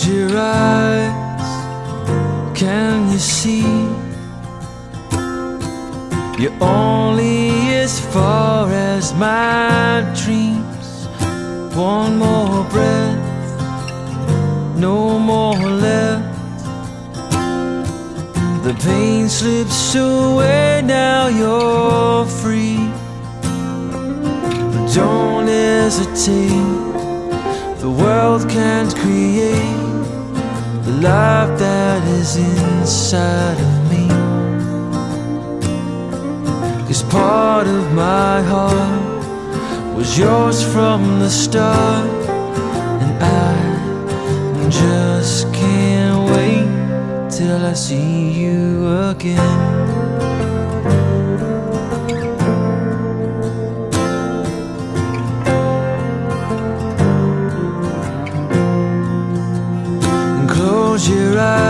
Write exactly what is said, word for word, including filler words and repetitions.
your eyes, can you see? You're only as far as my dreams. One more breath, no more left. The pain slips away, now you're free. But don't hesitate, the world can't create the life that is inside of me. 'Cause part of my heart was yours from the start, and I just can't wait till I see you again. And close your eyes,